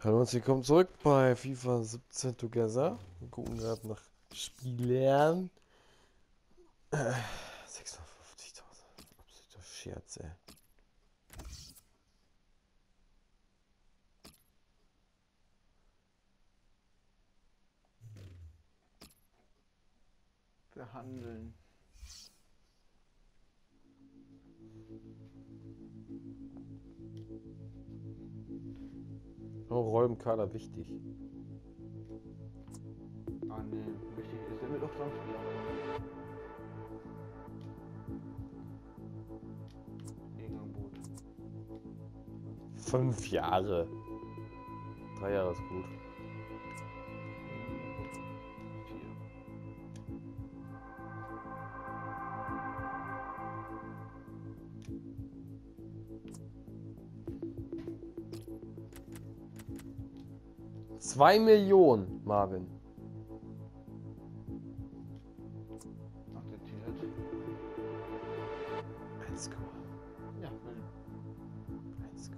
Hallo und willkommen zurück bei FIFA 17 Together. Wir gucken gerade nach Spielern. 650.000. Absoluter Scherz, ey. Behandeln. Oh, Roll im Kader wichtig. Ah ne, wichtig ist, der wird auch Stammspieler. Gegenangebot. 5 Jahre. 3 Jahre ist gut. 4. Zwei Millionen, Marvin. Akzeptiert. 1, Ja, will. 1,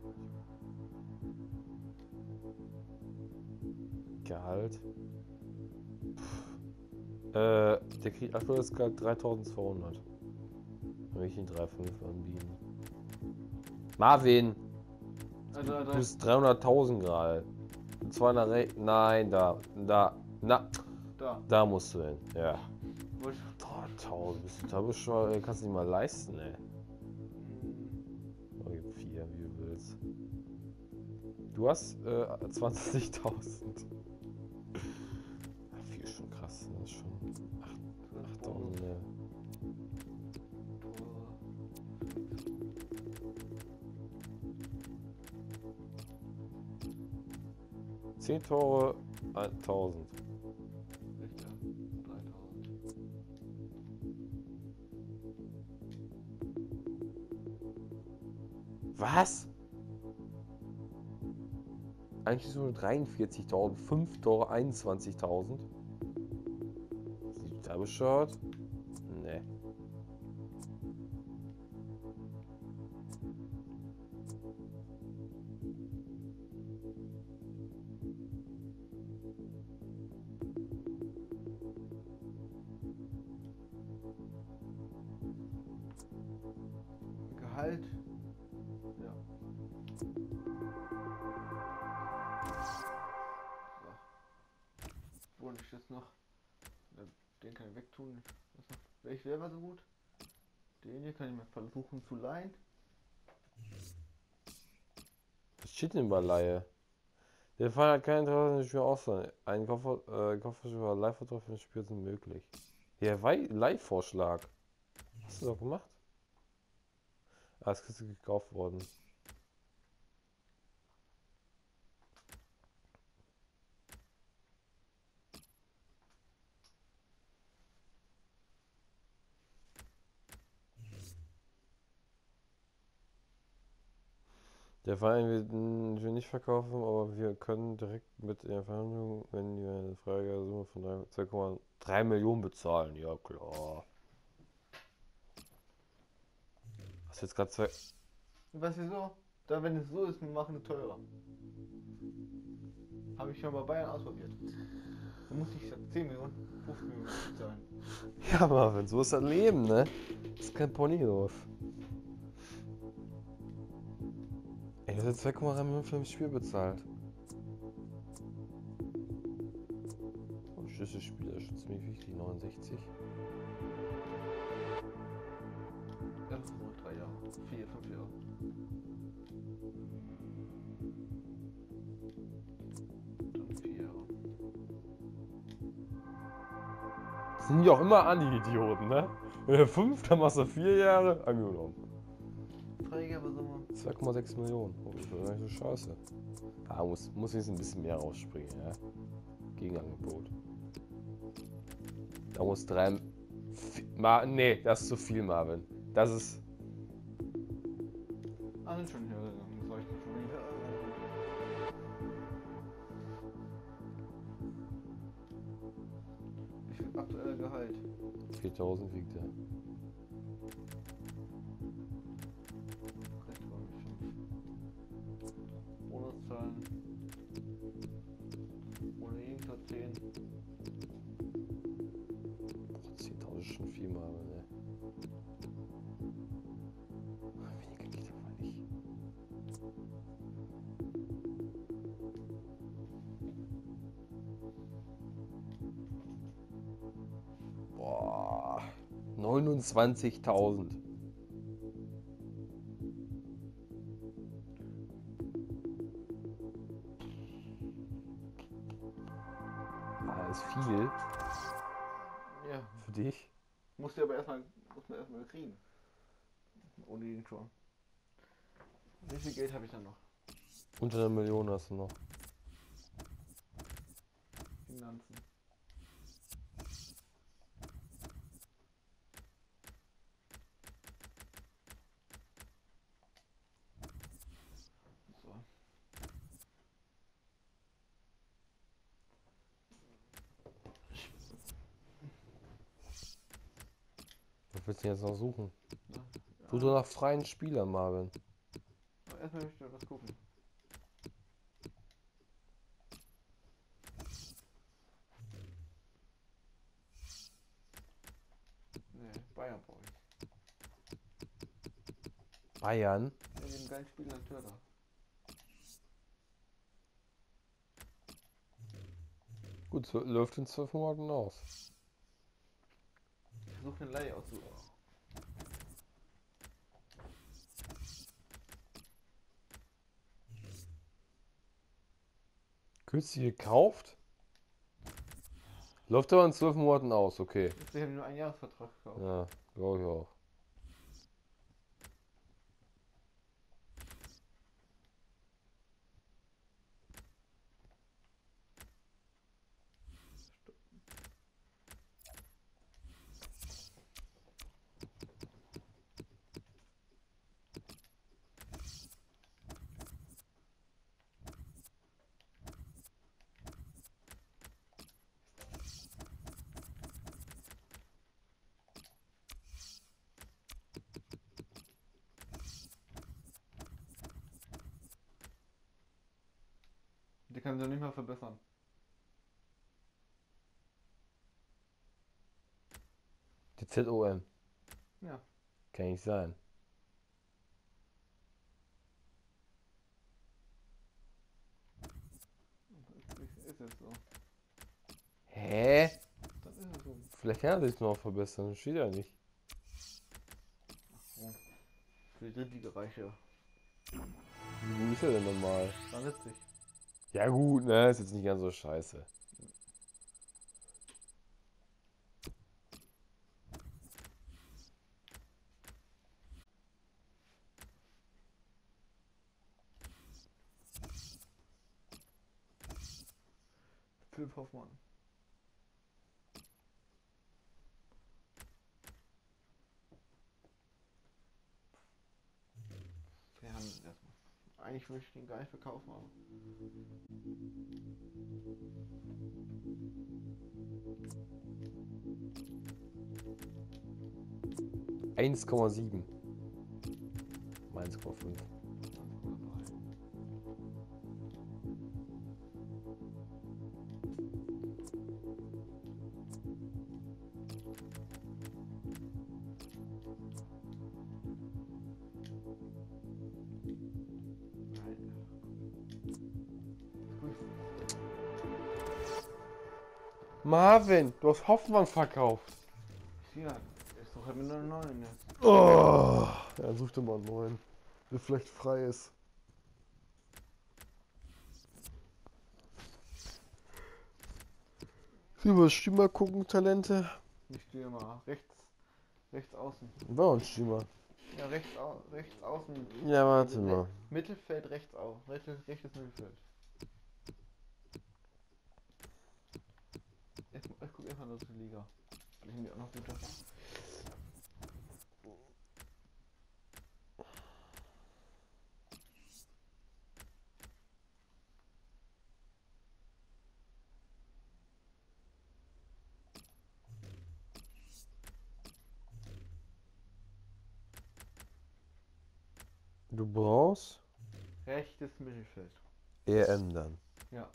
Gehalt. Der kriegt aktuelles Gehalt 3.200. Dann will ich ihn 3,5 anbieten. Marvin! Du bist 300.000 gerade. 200 rechts. Nein, da. Da musst du hin. Ja. Wo ich. 3.000. Bist du da bescheuert? Kannst du nicht mal leisten, ey. Oh, gib 4, wie du willst. Du hast 20.000. 4 ist schon krass. Das ist schon 8.000 mehr. Tor. 10 Tore, 1.000. Richter. 3000. Was? Eigentlich so 43.000. 5 Tore, 21.000. Sieht da bescheuert? Nee. Gehalt. Ja. So. Wollte ich jetzt noch. Den kann ich wegtun. Wer war so gut? Den hier kann ich mal versuchen zu leihen. Was steht denn bei Laie? Der Verein hat kein Interesse an dem Spiel ausleihen. Ein Kaufvertrag Leihvertrag für das Spiel ist möglich. Ja, Leihvorschlag. Hast du doch gemacht? Ah, es ist gekauft worden. Der Verein wird will nicht verkaufen, aber wir können direkt mit der Verhandlung, wenn wir eine Freigabesumme von 2,3 Millionen bezahlen. Ja, klar. Hast du jetzt gerade zwei. Was wieso? Da wenn es so ist, wir machen es teurer. Habe ich schon bei Bayern ausprobiert. Da muss ich statt 10 Millionen 15 Millionen bezahlen. Ja, Marvin, so ist das Leben, ne? Das ist kein Ponyhof. Ey, du hast jetzt 2,3 Millionen für ein Spiel bezahlt. Oh, Schlüsselspieler ist ziemlich wichtig, 69. Ja, nur 3 Jahre. 4, 5 Jahre. Dann 4 Jahre. Sind die auch immer an, die Idioten, ne? Wenn du 5, dann machst du 4 Jahre. Angenommen. Freigabesumme. 2,6 Millionen. Oh, das ist gar nicht so scheiße. Ah, muss jetzt ein bisschen mehr rausspringen, ja? Gegenangebot. Da muss 3. Nee, das ist zu viel, Marvin. Das ist. Ah, sind schon hier gegangen. Das reicht schon wieder. Wie viel aktueller Gehalt? 4.000 wiegt er. Recht war mit 5. Bonuszahlen. schon viel mal, ne? Weniger geht aber nicht. Boah. 29.000. Das ist viel Ja. für dich. Muss man erstmal kriegen. Ohne den schon. Wie viel Geld habe ich dann noch? Unter 1 Million hast du noch. Finanzen. So. Was willst du jetzt noch suchen? Na, Tu doch nach freien Spielern, Marvin. aber erstmal möchte ich was gucken. Nee, Bayern brauche ich. Bayern? Ja, den geilen Spieler in Törter. Gut, so läuft in 12 Monaten aus. Ich versuche eine Leihe auszusuchen. Kürzlich gekauft? Läuft aber in 12 Monaten aus, okay. Sie haben nur einen Jahresvertrag gekauft. Ja, glaube ich auch. Die kann sie nicht mal verbessern. Die ZOM. Ja. Kann nicht sein. Ist jetzt so. Hä? Dann ist es so. Vielleicht kann er sich noch verbessern, das steht ja nicht. Oh. Für die richtige Reiche. Wie gut ist er denn normal? 73. Ja gut, ne, ist jetzt nicht ganz so scheiße. Philipp Hoffmann. Wir haben erstmal. Eigentlich möchte ich den gar nicht verkaufen, aber. 1,7. 1,5. Marvin, du hast Hoffmann verkauft. Ja, ist doch halt mit 9 jetzt. Oh, ja, such dir mal einen neuen, der vielleicht frei ist. Über Stürmer gucken, Talente. Ich stehe mal rechts außen. War ein Stürmer. Ja, rechts außen. Ja, warte Also, mal. Mittelfeld rechts auf. Rechtes Mittelfeld. Ich guck erstmal durch die Liga. Vielleicht haben die auch noch gute. Du brauchst Rechtes Mittelfeld. EM dann. Ja.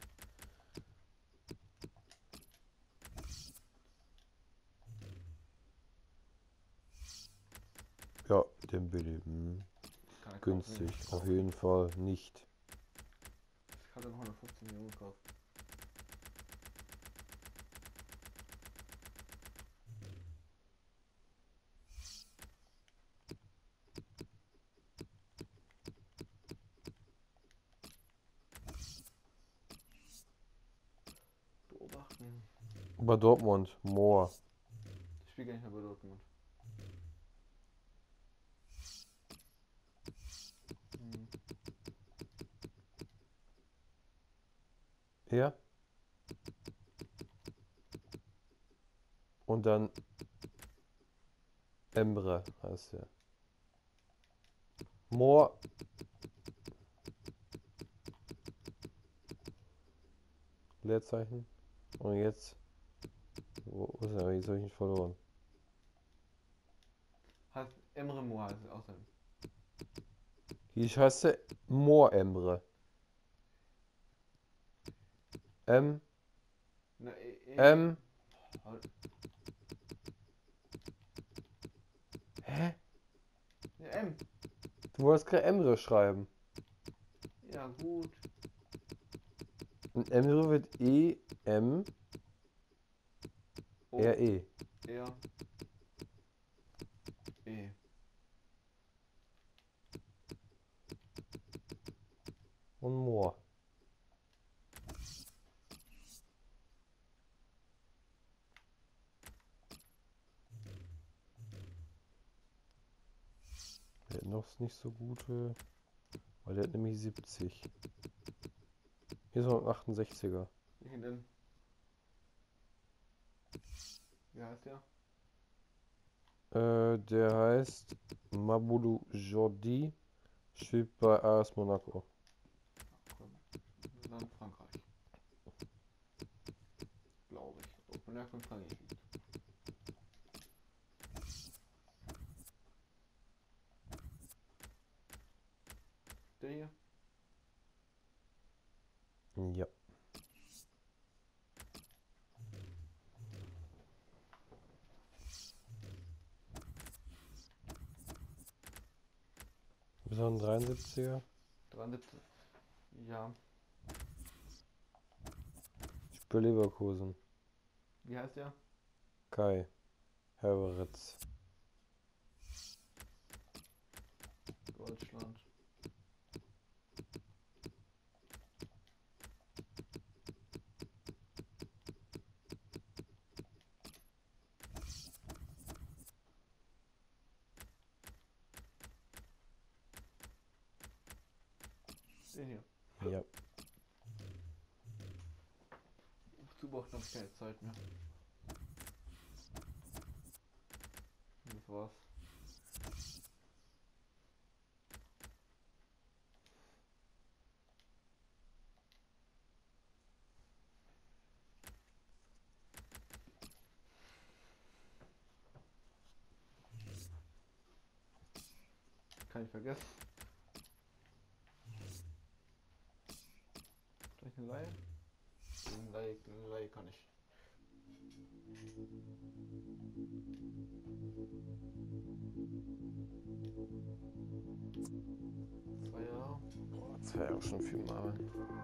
Ja, den Billy. Hm. Kann er Günstig. kaufen. Auf jeden Fall nicht. Ich hatte noch 115 Millionen gekauft. Beobachten. Bei Dortmund. Moor. Ich spiele gar nicht mehr bei Dortmund. Hm. Ja. Und dann Emre heißt der. Moor. Leerzeichen. Und jetzt. Wo ist er? Jetzt habe ich ihn verloren. Heißt Emre Moore heißt es außerdem. Hier heißt er Moor Emre. M. Na, M. Hä? Ja, M. Du wolltest gerade Emre schreiben. Ja, gut. Und Emre wird E. M. O. R. E. R. E. Und Moor. Der hat noch nicht so gute. Weil der hat nämlich 70. Hier ist noch ein 68er. Welchen denn? Wie heißt der? Der heißt Maboulou Jordi. Spielt bei AS Monaco. Land Frankreich. Glaube ich. Ob Monaco in Frankreich liegt. Der hier? Ja. Bis ein 73er. 73. Ja. Ich bin Leverkusen. Wie heißt der? Kai Havertz. Deutschland. Den hier. Ja. Zu beachten habe ich keine Zeit mehr. Das war's. Kann ich vergessen. Soll ich eine Leihe? Eine Leihe kann ich. Zwei Jahre. Boah, das wäre ja auch schon viel mal.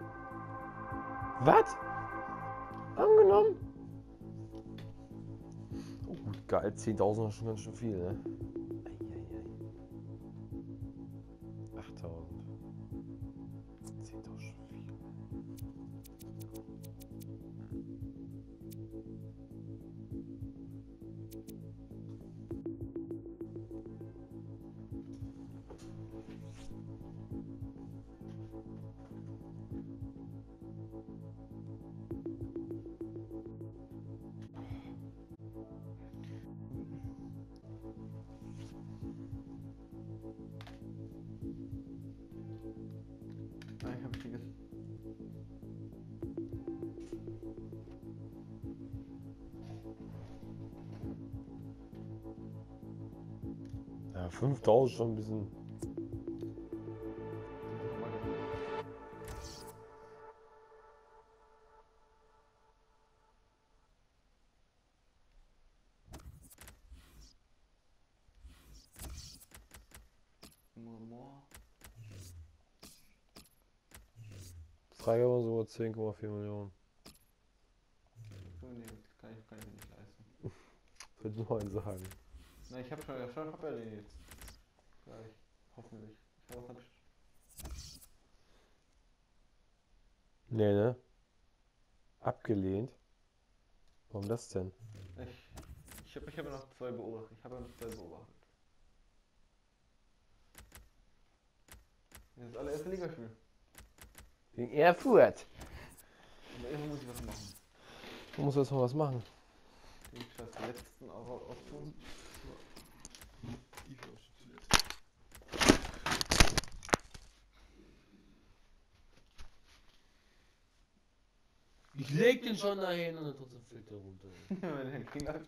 Was? Angenommen? Oh, gut, geil. 10.000 ist schon ganz schön viel, ne? Eieiei. 8.000. 10.000 schon viel. Nein, ich habe ich vergessen. Ja, 5.000 schon ein bisschen. Boah. Freigabe sogar 10,4 Millionen. Nee, kann ich mir nicht leisten. Würde nur einen sagen. Na, ich hab ja den jetzt. Gleich. Hoffentlich. Ich hab auch nicht. Nee, ne? Abgelehnt? Warum das denn? Ich hab ja noch zwei beobachtet. Das ist das allererste Ligaspiel. Gegen Erfurt. Aber irgendwo muss ich was machen. Du musst jetzt mal was machen. Den Scheiß letzten auftun. Ich leg den schon dahin und dann trotzdem fällt der runter. Wenn der klingelt.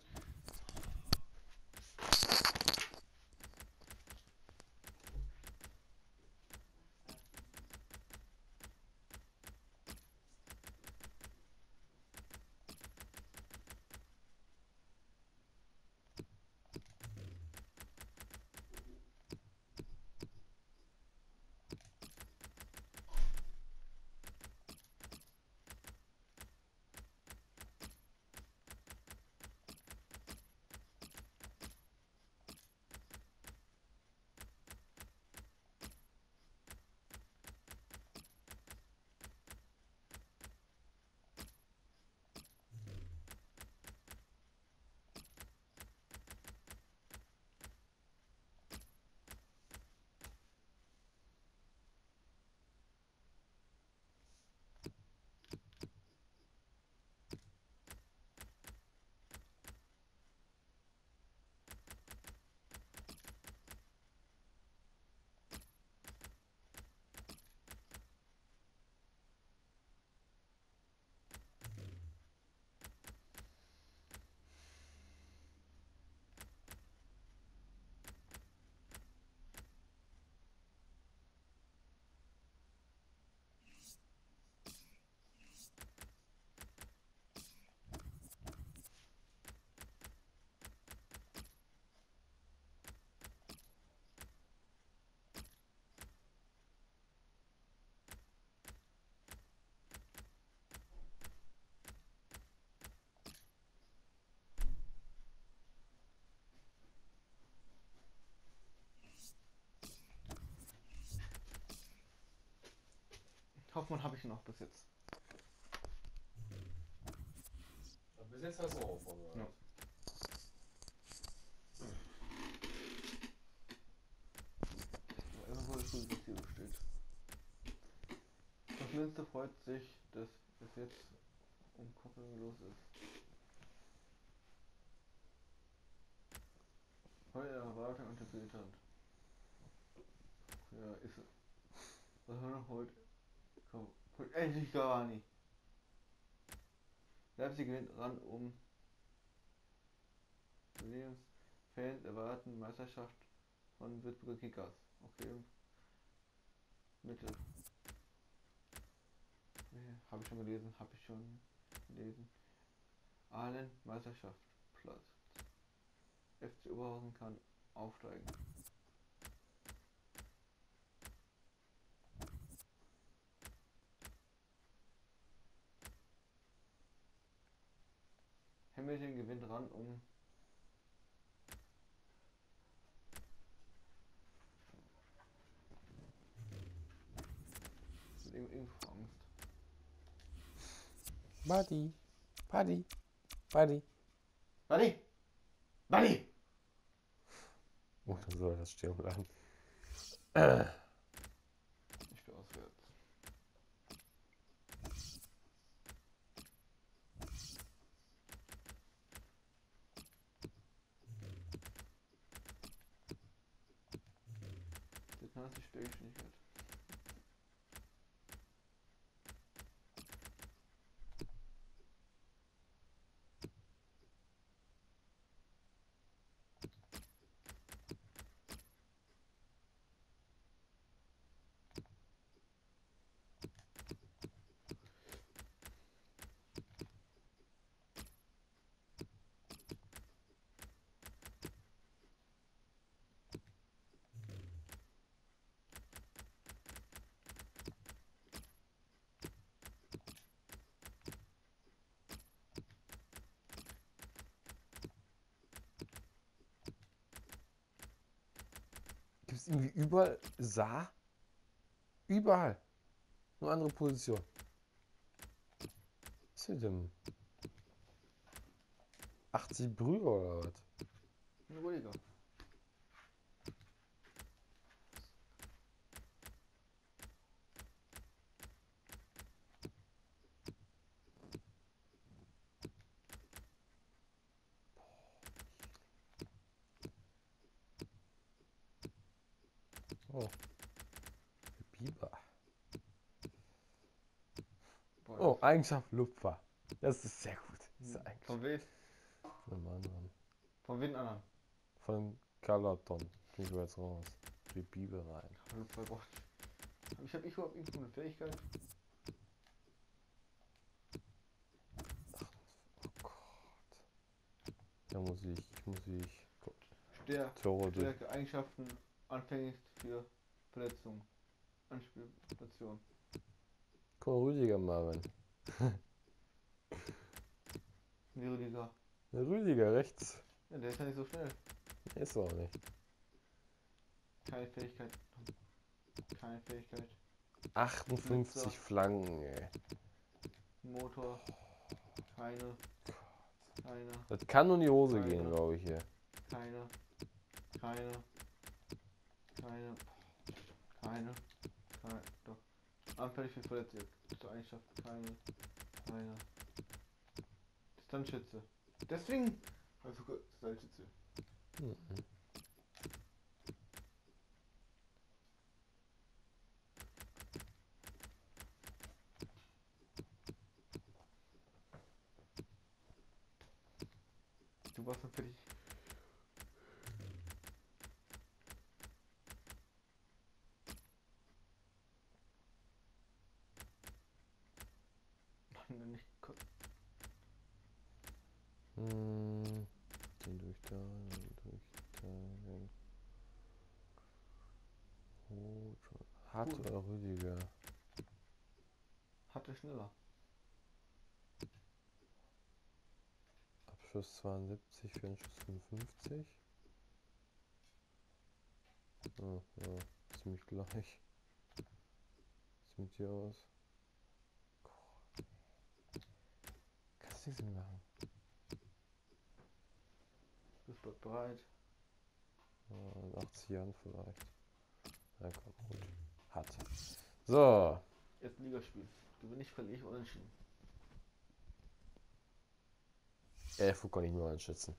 Hoffmann habe ich noch bis jetzt. Bis jetzt hast du auch von Ja. Irgendwo ist gut, was hier so steht. Das Münster freut sich, dass es jetzt um Koppelung los ist. Heute Erwartung und der Bildhand. Ja, ist es. Was haben wir noch heute? Komm, endlich Cavani. Leipzig gewinnt ran um. Williams. Fans erwarten Meisterschaft von Würzburger Kickers. Okay. Mittel. Habe ich schon gelesen, Aalen Meisterschaft Platz. FC Oberhausen kann aufsteigen. Hamilton gewinnt ran um. Irgendwo Angst. Buddy. Oh, dann soll das stehen bleiben. Ich bin auswärts. Das kann die Störgeschwindigkeit. es irgendwie überall sah. Überall. Nur andere Position. Was ist denn? 80 Brüder oder was? Ein Ruhiger. Oh. Biber. Boah, Oh, Eigenschaft Lupfer. Das ist sehr gut. Diese Eigenschaft. von wem? Von dem anderen. Von wem anderen? Von Carlaton. Gehen wir jetzt raus. Die Bibel rein. Ich habe überhaupt irgendeine Fähigkeit. Oh Gott. Da muss ich. Gott. Stärke, Eigenschaften, anfänglich für Verletzungen. Anspielstation. Komm, Rüdiger Marvin. Nee, Rüdiger. Der Rüdiger rechts. Ja, der ist ja nicht so schnell. Ist auch nicht. Keine Fähigkeit. Keine Fähigkeit. 58 Blitzer. Flanken, ey. Motor. Keine. Keine. Das kann nur in die Hose Keine. gehen, glaube ich hier. Keine. Keine. Keine. Keine. Keine. Doch. Anfällig für Verletzung. Eigenschaft. Keine. Keine. Distanzschütze. Deswegen. Also gut, Distanzschütze. Mhm. Du warst dann fertig. Nein, nicht kurz. Den durch da, durch da. Hart Cool. oder Rüdiger? Hatte schneller. Abschuss 72 für einen Schuss 55. Oh, ja, ziemlich gleich. Sieht hier aus. Kannst du nichts mehr machen. Bist du bereit? Ja, in 80 Jahren vielleicht. Ja, komm, gut. Hat. So. Jetzt Ligaspiel. Gewinne ich, verliere ich, unentschieden. 11 kann ich nur einschätzen.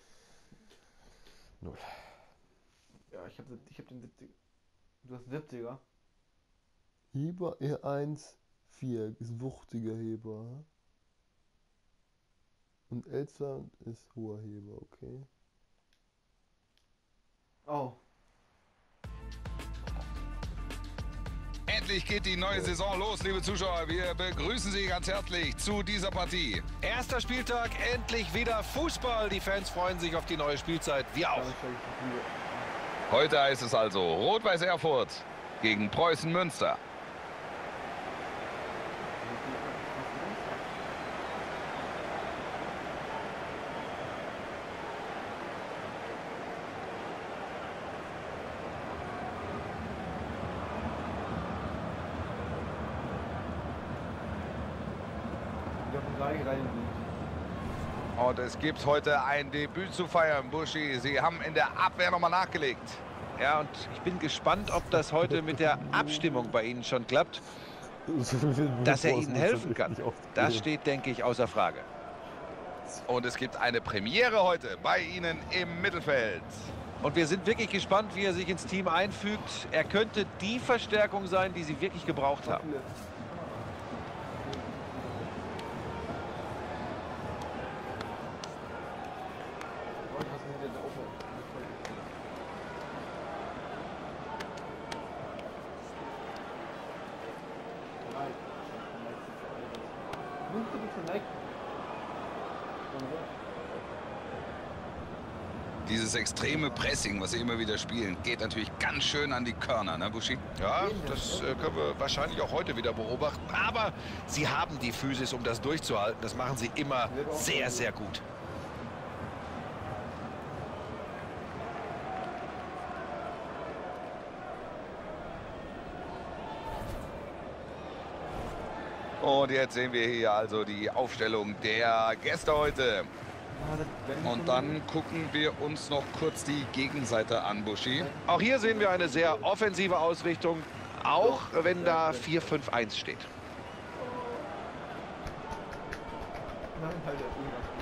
0. Ja, ich hab den 70. Du hast 70er. Heber E1, 4 ist wuchtiger Heber. Und Elster ist hoher Heber, okay? Oh. Endlich geht die neue Saison los, liebe Zuschauer. Wir begrüßen Sie ganz herzlich zu dieser Partie. Erster Spieltag, endlich wieder Fußball. Die Fans freuen sich auf die neue Spielzeit. Wir auch. Heute heißt es also Rot-Weiß Erfurt gegen Preußen Münster. Und es gibt heute ein Debüt zu feiern, Buschi. Sie haben in der Abwehr nochmal nachgelegt. Ja, und ich bin gespannt, ob das heute mit der Abstimmung bei Ihnen schon klappt. Dass er Ihnen helfen kann, das steht, denke ich, außer Frage. Und es gibt eine Premiere heute bei Ihnen im Mittelfeld. Und wir sind wirklich gespannt, wie er sich ins Team einfügt. Er könnte die Verstärkung sein, die Sie wirklich gebraucht haben. Dieses extreme Pressing, was sie immer wieder spielen, geht natürlich ganz schön an die Körner, ne, Buschi? Ja, das können wir wahrscheinlich auch heute wieder beobachten. Aber Sie haben die Physis, um das durchzuhalten. Das machen Sie immer sehr, sehr gut. Und jetzt sehen wir hier also die Aufstellung der Gäste heute. Und dann gucken wir uns noch kurz die Gegenseite an, Buschi. Auch hier sehen wir eine sehr offensive Ausrichtung, auch wenn da 4-5-1 steht. Nein, halt der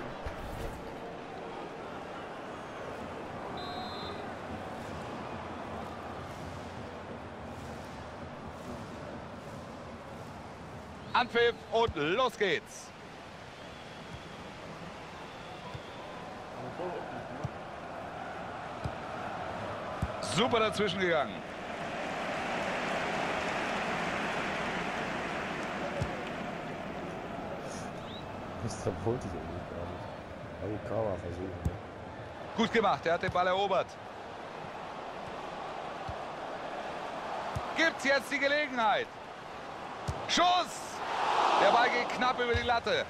Anpfiff und los geht's. Super dazwischen gegangen. Das wollte ich eigentlich gar nicht. Aber die Kamera versuchen. Gut gemacht, er hat den Ball erobert. Gibt's jetzt die Gelegenheit. Schuss! Der Ball geht knapp über die Latte.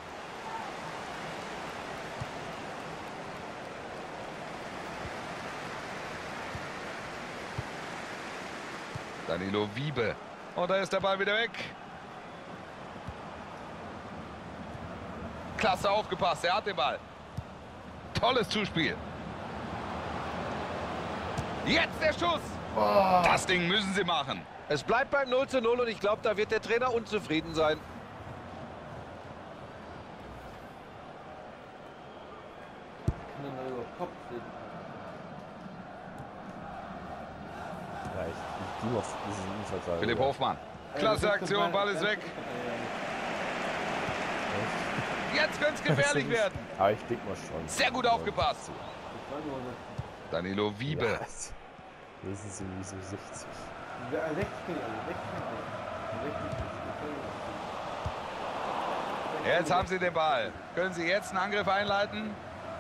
Danilo Wiebe. Und da ist der Ball wieder weg. Klasse aufgepasst, er hat den Ball. Tolles Zuspiel. Jetzt der Schuss. Oh. Das Ding müssen sie machen. Es bleibt beim 0:0 und ich glaube, da wird der Trainer unzufrieden sein. Ja, ich gehe auf diesen Innenverteidiger. Philipp Hofmann. Klasse Aktion, Ball ist weg. Jetzt könnte es gefährlich werden. Aber ich denke mal schon. Sehr gut aufgepasst. Danilo Wiebe. Ja, das ist irgendwie so 60. Jetzt haben sie den Ball. Können sie jetzt einen Angriff einleiten?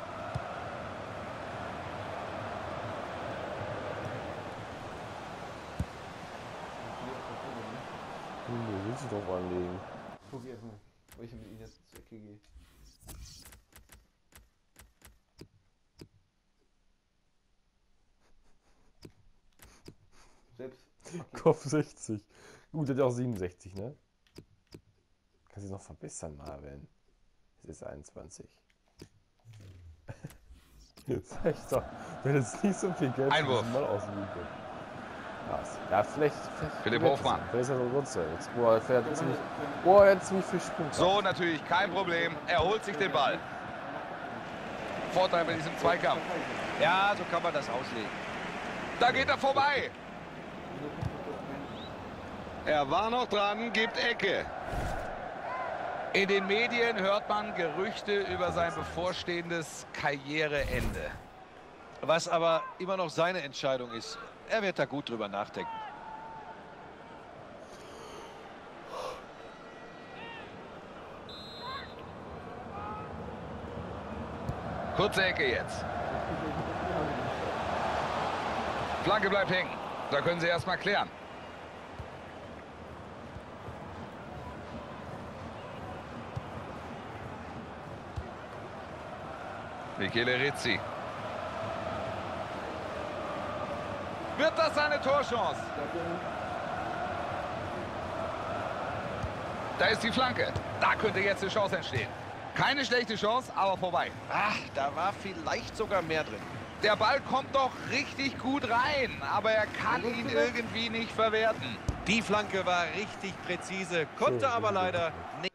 Du willst dich drauf anlegen. Guck erstmal, wo ich mit ihnen jetzt zur Ecke gehe. Selbst. Okay. Kopf 60. Gut, der hat auch 67, ne? Kann sich noch verbessern, Marvin. Es ist 21. Sag ich doch, wenn es nicht so viel Geld Einwurf. mal ausliegen. Ja, vielleicht Philipp Hofmann. Vielleicht ist er so sonst jetzt. Boah, er fährt ziemlich. Boah, er hat ziemlich viel Sprung. So, natürlich, kein Problem. Er holt sich den Ball. Vorteil bei diesem Zweikampf. Ja, so kann man das auslegen. Da geht er vorbei. Er war noch dran, gibt Ecke. In den Medien hört man Gerüchte über sein bevorstehendes Karriereende. Was aber immer noch seine Entscheidung ist. Er wird da gut drüber nachdenken. Kurze Ecke jetzt. Flanke bleibt hängen. Da können sie erstmal klären. Michele Rizzi. Wird das seine Torchance? Da ist die Flanke. Da könnte jetzt eine Chance entstehen. Keine schlechte Chance, aber vorbei. Ach, da war vielleicht sogar mehr drin. Der Ball kommt doch richtig gut rein, aber er kann ihn irgendwie nicht verwerten. Die Flanke war richtig präzise, konnte aber leider nicht.